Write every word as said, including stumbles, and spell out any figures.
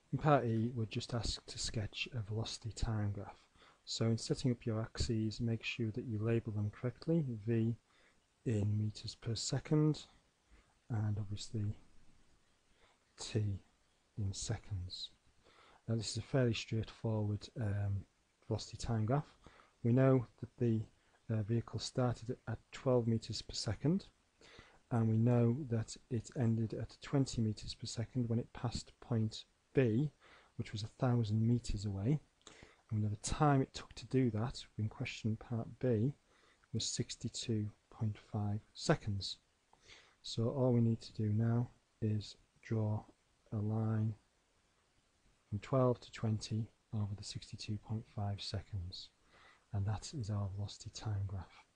In part E, we're just asked to sketch a velocity time graph. So in setting up your axes, make sure that you label them correctly, V in meters per second, and obviously T in seconds. Now this is a fairly straightforward um, velocity time graph. We know that the uh, vehicle started at twelve meters per second, and we know that it ended at twenty meters per second when it passed point B, which was a thousand meters away. And we know the time it took to do that in question part B was sixty-two point five seconds. So all we need to do now is draw a line from twelve to twenty over the sixty-two point five seconds, and that is our velocity time graph.